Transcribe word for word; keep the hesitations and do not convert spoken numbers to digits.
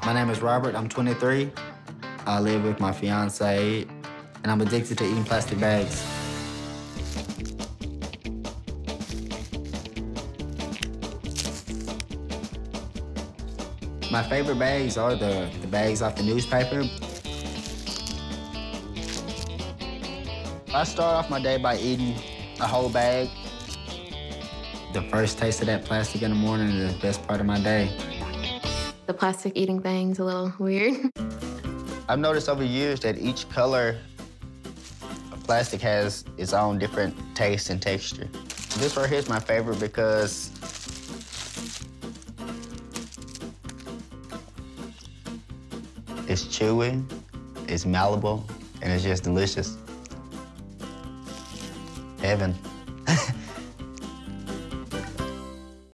My name is Robert, I'm twenty-three. I live with my fiance, and I'm addicted to eating plastic bags. My favorite bags are the, the bags off the newspaper. I start off my day by eating a whole bag. The first taste of that plastic in the morning is the best part of my day. The plastic eating thing's a little weird. I've noticed over years that each color of plastic has its own different taste and texture. This right here is my favorite because it's chewy, it's malleable, and it's just delicious. Heaven.